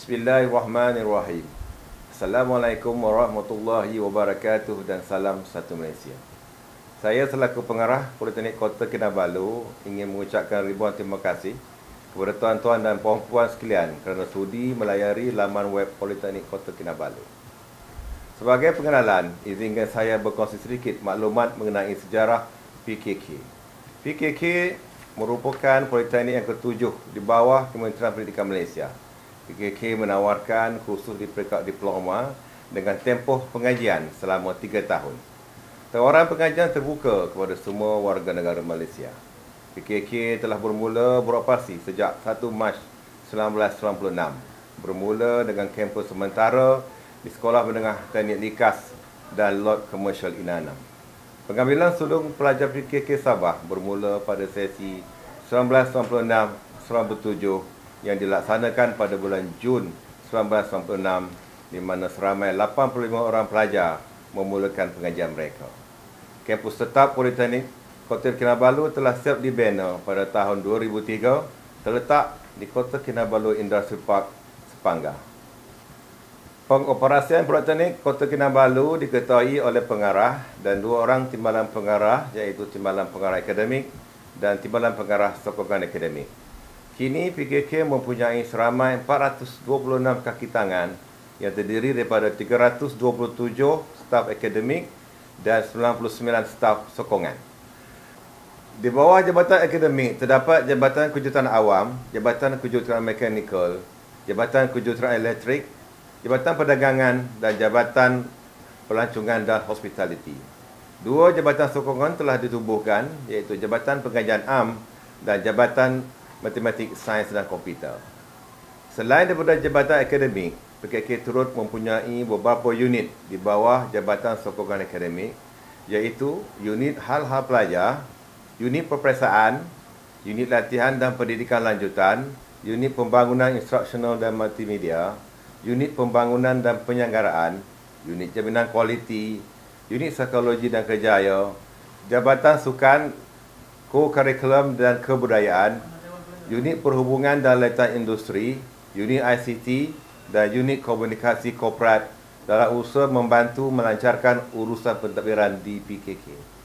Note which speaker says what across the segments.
Speaker 1: Bismillahirrahmanirrahim. Assalamualaikum warahmatullahi wabarakatuh dan salam satu Malaysia. Saya selaku pengarah Politeknik Kota Kinabalu ingin mengucapkan ribuan terima kasih kepada tuan-tuan dan puan-puan sekalian kerana sudi melayari laman web Politeknik Kota Kinabalu. Sebagai pengenalan, izinkan saya berkongsi sedikit maklumat mengenai sejarah PKK. PKK merupakan politeknik yang ketujuh di bawah Kementerian Pendidikan Malaysia. PKK menawarkan kursus di peringkat diploma dengan tempoh pengajian selama 3 tahun. Tawaran pengajian terbuka kepada semua warga negara Malaysia. PKK telah bermula beroperasi sejak 1 Mac 1996. Bermula dengan kampus sementara di Sekolah Menengah Teknik Likas dan Lot Commercial Inanam. Pengambilan sulung pelajar PKK Sabah bermula pada sesi 1996-1997 yang dilaksanakan pada bulan Jun 1996, di mana seramai 85 orang pelajar memulakan pengajian mereka. Kampus tetap Politeknik Kota Kinabalu telah siap dibina pada tahun 2003, terletak di Kota Kinabalu Industrial Park, Sepanggar. Pengoperasian Politeknik Kota Kinabalu diketuai oleh pengarah dan 2 orang timbalan pengarah, iaitu timbalan pengarah akademik dan timbalan pengarah sokongan akademik. Kini PKK mempunyai seramai 426 kaki tangan yang terdiri daripada 327 staf akademik dan 99 staf sokongan. Di bawah jabatan akademik terdapat Jabatan Kejuruteraan Awam, Jabatan Kejuruteraan Mekanikal, Jabatan Kejuruteraan Elektrik, Jabatan Perdagangan dan Jabatan Pelancongan dan Hospitality. 2 jabatan sokongan telah ditubuhkan, iaitu Jabatan Pengajian Am dan Jabatan Matematik, Sains dan Komputer. Selain daripada jabatan akademik, PKK turut mempunyai beberapa unit di bawah Jabatan Sokongan Akademik, iaitu unit hal-hal pelajar, unit peperiksaan, unit latihan dan pendidikan lanjutan, unit pembangunan instruksional dan multimedia, unit pembangunan dan penyelenggaraan, unit jaminan kualiti, unit psikologi dan kerjaya, Jabatan Sukan, Co-Curriculum dan Kebudayaan, unit perhubungan dan latihan industri, unit ICT dan unit komunikasi korporat dalam usaha membantu melancarkan urusan pentadbiran di PKK.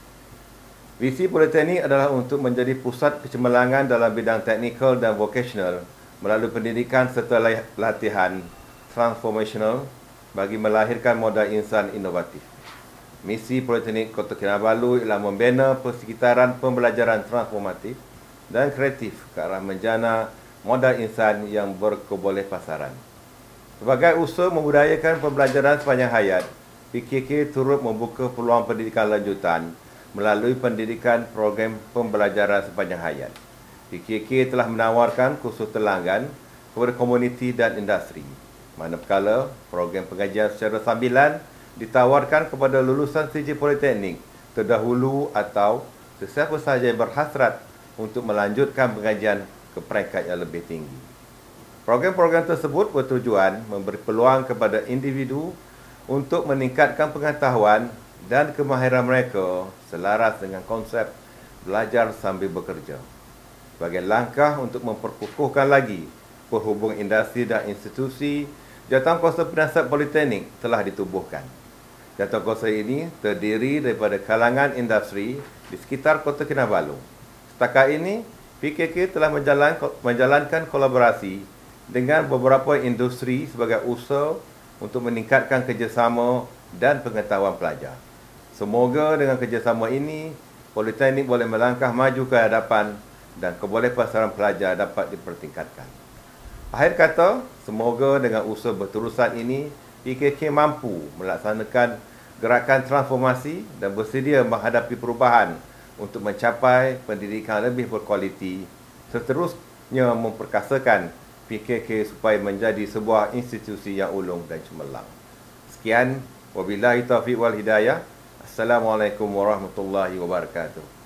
Speaker 1: Visi Politeknik adalah untuk menjadi pusat kecemerlangan dalam bidang teknikal dan vocational melalui pendidikan serta latihan transformational bagi melahirkan modal insan inovatif. Misi Politeknik Kota Kinabalu ialah membina persekitaran pembelajaran transformatif dan kreatif ke arah menjana modal insan yang berkebolehpasaran. Sebagai usaha membudayakan pembelajaran sepanjang hayat, PKK turut membuka peluang pendidikan lanjutan melalui pendidikan program pembelajaran sepanjang hayat. PKK telah menawarkan kursus terlanggan kepada komuniti dan industri, manakala program pengajian secara sambilan ditawarkan kepada lulusan CJ Politeknik terdahulu atau sesiapa sahaja yang berhasrat untuk melanjutkan pengajian ke peringkat yang lebih tinggi. Program-program tersebut bertujuan memberi peluang kepada individu untuk meningkatkan pengetahuan dan kemahiran mereka selaras dengan konsep belajar sambil bekerja. Sebagai langkah untuk memperkukuhkan lagi perhubungan industri dan institusi, Jawatankuasa Penasihat Politeknik telah ditubuhkan. Jawatankuasa ini terdiri daripada kalangan industri di sekitar Kota Kinabalu. Setakat ini, PKK telah menjalankan kolaborasi dengan beberapa industri sebagai usaha untuk meningkatkan kerjasama dan pengetahuan pelajar. Semoga dengan kerjasama ini, Politeknik boleh melangkah maju ke hadapan dan kebolehpasaran pelajar dapat dipertingkatkan. Akhir kata, semoga dengan usaha berterusan ini, PKK mampu melaksanakan gerakan transformasi dan bersedia menghadapi perubahan untuk mencapai pendidikan lebih berkualiti, seterusnya memperkasakan PKK supaya menjadi sebuah institusi yang ulung dan cemerlang. Sekian, wabillahi taufiq wal hidayah. Assalamualaikum warahmatullahi wabarakatuh.